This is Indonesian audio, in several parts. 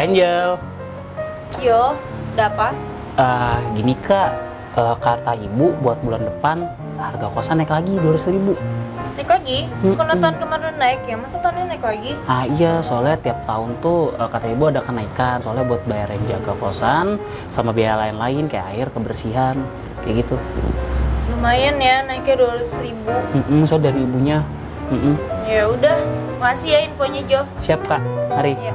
Angel. Yo, ada apa? Gini Kak, kata Ibu buat bulan depan harga kosan naik lagi 200.000. Naik lagi? Bukan tahun kemarin naik ya? Masa tahun ini naik lagi? Iya, soalnya tiap tahun tuh kata Ibu ada kenaikan. Soalnya buat bayarin jaga kosan sama biaya lain-lain kayak air, kebersihan, kayak gitu. Lumayan ya, naiknya 200.000. Soalnya dari Ibunya. Ya udah, makasih ya infonya Jo. Siap Kak, mari. Ya.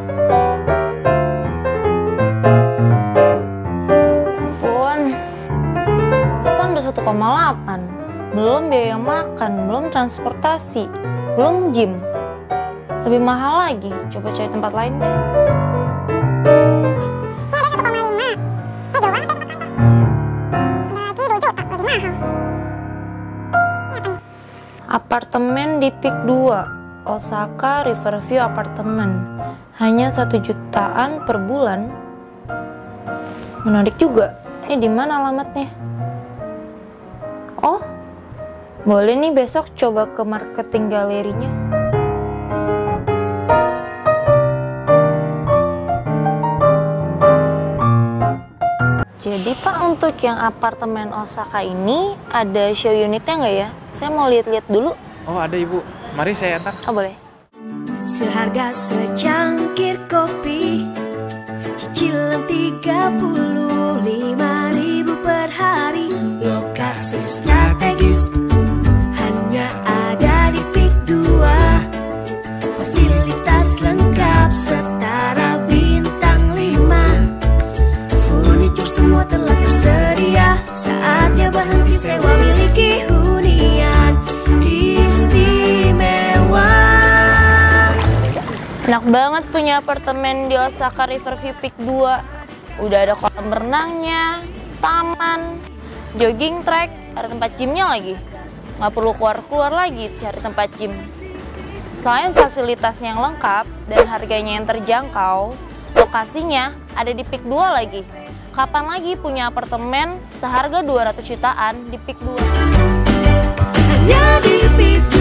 Pun, kosan udah 1,8. Belum biaya makan, belum transportasi, belum gym. Lebih mahal lagi, coba cari tempat lain deh. Ini ada 1,5. Jauh banget dari tempat kantor. Ada lagi 2 juta, lebih mahal. Ini apa nih? Apartemen di Peak 2, Osaka Riverview Apartemen. Hanya 1 jutaan per bulan. Menarik juga. Ini di mana alamatnya? Oh, boleh nih besok coba ke marketing galerinya. Jadi Pak, untuk yang apartemen Osaka ini ada show unitnya nggak ya? Saya mau lihat-lihat dulu. Oh ada Ibu, mari saya antar. Oh boleh. Seharga secangkir kopi, cicilan 35.000 per hari. Lokasi strategis, hanya ada di Peak 2. Fasilitas lengkap setara bintang 5. Furnitur semua telah tersedia. Saatnya berhenti sewa, miliki hunian istimewa. Enak banget punya apartemen di Osaka Riverview Peak 2. Udah ada kolam renangnya, taman, jogging track, ada tempat gymnya lagi. Nggak perlu keluar-keluar lagi cari tempat gym. Selain fasilitasnya yang lengkap dan harganya yang terjangkau, lokasinya ada di Peak 2 lagi. Kapan lagi punya apartemen seharga 200 jutaan di Peak 2? Hanya di Peak 2.